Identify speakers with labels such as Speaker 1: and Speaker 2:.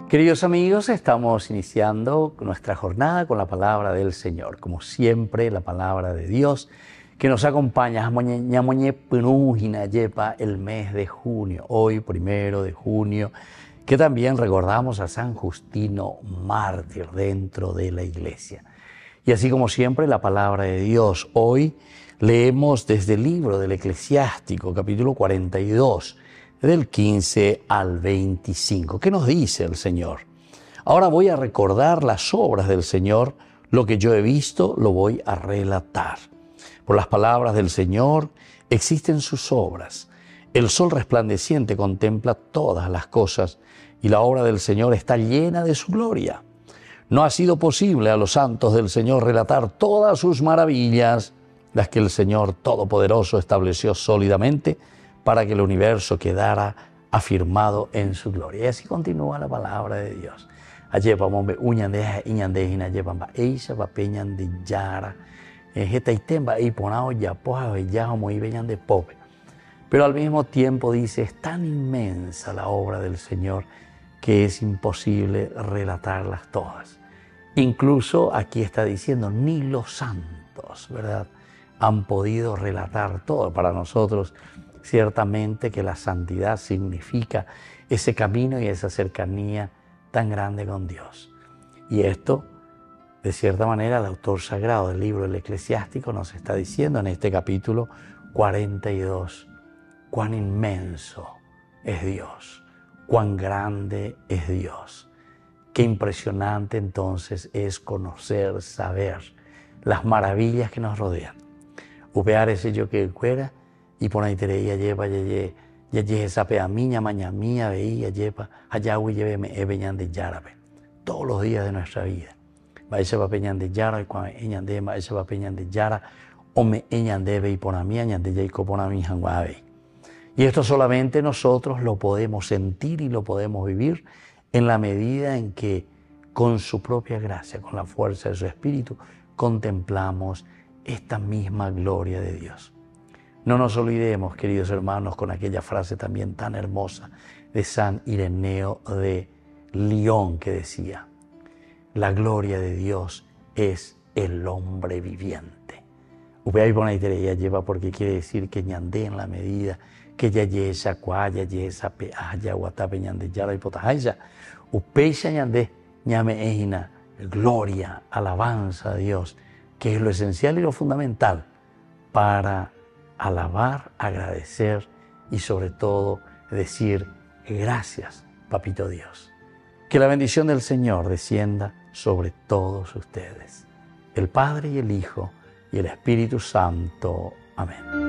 Speaker 1: Queridos amigos, estamos iniciando nuestra jornada con la palabra del Señor. Como siempre, la palabra de Dios que nos acompaña el mes de junio, hoy 1 de junio, que también recordamos a San Justino, mártir dentro de la iglesia. Y así como siempre, la palabra de Dios. Hoy leemos desde el libro del Eclesiástico, capítulo 42, del 15 al 25. ¿Qué nos dice el Señor? Ahora voy a recordar las obras del Señor, lo que yo he visto lo voy a relatar. Por las palabras del Señor existen sus obras. El sol resplandeciente contempla todas las cosas y la obra del Señor está llena de su gloria. No ha sido posible a los santos del Señor relatar todas sus maravillas, las que el Señor Todopoderoso estableció sólidamente para que el universo quedara afirmado en su gloria. Y así continúa la palabra de Dios. Pero al mismo tiempo dice, es tan inmensa la obra del Señor que es imposible relatarlas todas. Incluso aquí está diciendo, ni los santos, ¿verdad?, han podido relatar todo. Para nosotros, ciertamente que la santidad significa ese camino y esa cercanía tan grande con Dios. Y esto, de cierta manera, el autor sagrado del libro del Eclesiástico nos está diciendo en este capítulo 42, cuán inmenso es Dios, cuán grande es Dios. Qué impresionante entonces es conocer, saber las maravillas que nos rodean. Upear ese yo que fuera y por ahí te ya lleva ya esa pea miña maña mía veía lleva allá uy lleve ebeñan de yarabe todos los días de nuestra vida. Va ese va peñan de yara y cuando eñan de ma ese va peñan de yara o me eñan de ve y por a mí añan de yaico por a mí janguabe. Y esto solamente nosotros lo podemos sentir y lo podemos vivir en la medida en que con su propia gracia, con la fuerza de su espíritu, contemplamos esta misma gloria de Dios. No nos olvidemos, queridos hermanos, con aquella frase también tan hermosa de San Ireneo de Lyon que decía, la gloria de Dios es el hombre viviente. Upeay Bonaitereya lleva porque quiere decir que ñandé en la medida que ya yesa cuaya yesa peaya guatape ñande yara y potajaya. Upeya ñandé ñame ejina, gloria, alabanza a Dios, que es lo esencial y lo fundamental para alabar, agradecer y sobre todo decir gracias, Papito Dios. Que la bendición del Señor descienda sobre todos ustedes, el Padre y el Hijo y el Espíritu Santo. Amén.